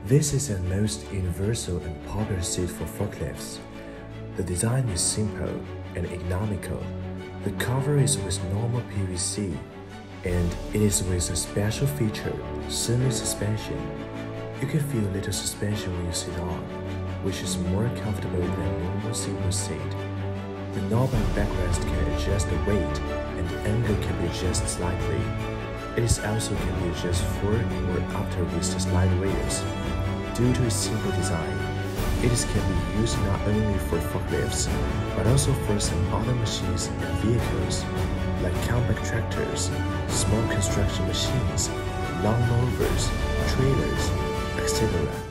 This is the most universal and popular seat for forklifts. The design is simple and economical. The cover is with normal PVC, and it is with a special feature, semi-suspension. You can feel a little suspension when you sit on, which is more comfortable than normal single seat. The knob and backrest can adjust the weight, and the angle can be adjusted slightly. It is also can be adjusted forward or after with the slide wheels. Due to its simple design, it can be used not only for forklifts, but also for some other machines and vehicles, like compact tractors, small construction machines, lawn mowers, trailers, etc.